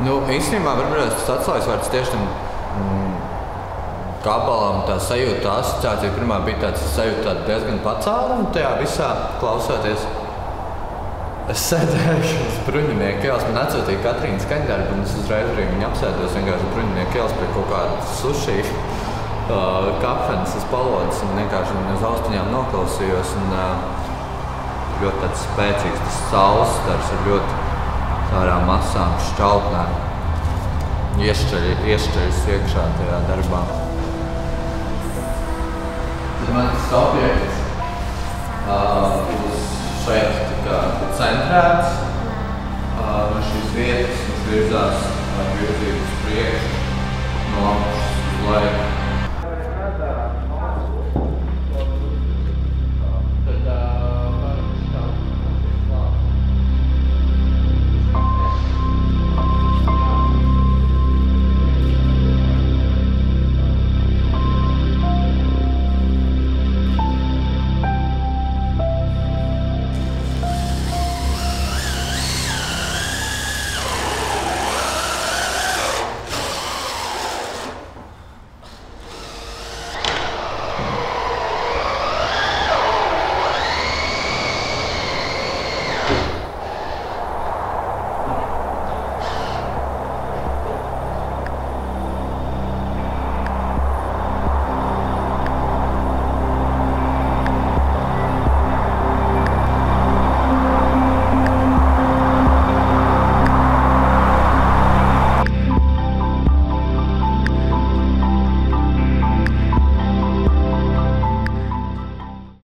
Nu, īstenībā varbūt tas atslēgas vārds tieši tam gabalam, tā sajūta, asociācija pirmā bija tāds sajūta diezgan pacēluma tajā visā klausoties. Es sēdēju uz Bruņinieku ielas, man atsūtīja Katrīna skaņdarbu, un es uzreiz arī viņu apsēdos vienkārši Bruņinieku ielas pie kaut kāda suši kafenes uz palodas, un vienkārši uz austiņām noklausījos, un ļoti tāds spēcīgs tas saules stars ar ļoti tādām masām šķautnēm. Iešķeļas iekšā tajā darbā. Tad man tas objekts uz šeit centrēts no šīs vietas, mums virzās virzību uz priekšu, no augšas uz leju.